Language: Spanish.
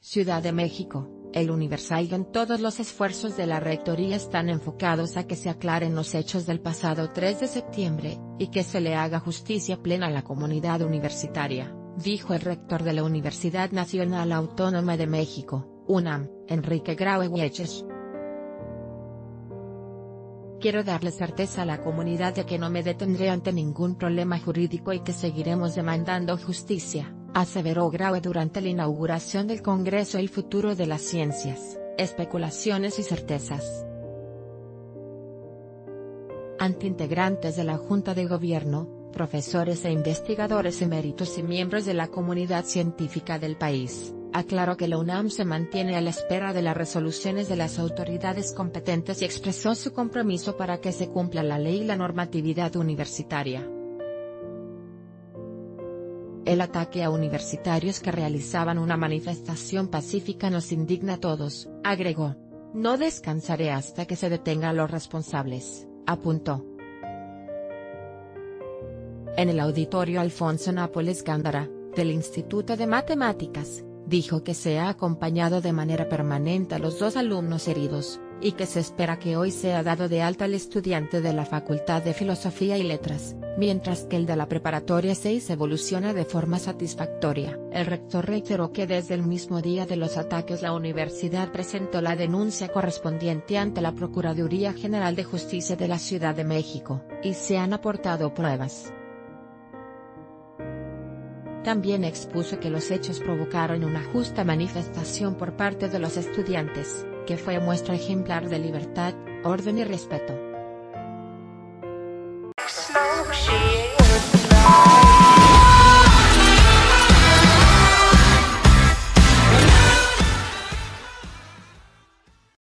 Ciudad de México. El Universal. En todos los esfuerzos de la Rectoría están enfocados a que se aclaren los hechos del pasado 3 de septiembre, y que se le haga justicia plena a la comunidad universitaria, dijo el rector de la Universidad Nacional Autónoma de México, UNAM, Enrique Graue Hueches. Quiero darle certeza a la comunidad de que no me detendré ante ningún problema jurídico y que seguiremos demandando justicia, aseveró Graue durante la inauguración del Congreso El Futuro de las Ciencias, Especulaciones y Certezas. Ante integrantes de la Junta de Gobierno, profesores e investigadores eméritos y miembros de la comunidad científica del país, aclaró que la UNAM se mantiene a la espera de las resoluciones de las autoridades competentes y expresó su compromiso para que se cumpla la ley y la normatividad universitaria. El ataque a universitarios que realizaban una manifestación pacífica nos indigna a todos, agregó. No descansaré hasta que se detenga a los responsables, apuntó. En el auditorio Alfonso Nápoles Gándara, del Instituto de Matemáticas, dijo que se ha acompañado de manera permanente a los 2 alumnos heridos, y que se espera que hoy sea dado de alta el estudiante de la Facultad de Filosofía y Letras, mientras que el de la Preparatoria 6 evoluciona de forma satisfactoria. El rector reiteró que desde el mismo día de los ataques la universidad presentó la denuncia correspondiente ante la Procuraduría General de Justicia de la Ciudad de México, y se han aportado pruebas. También expuso que los hechos provocaron una justa manifestación por parte de los estudiantes, que fue muestra ejemplar de libertad, orden y respeto.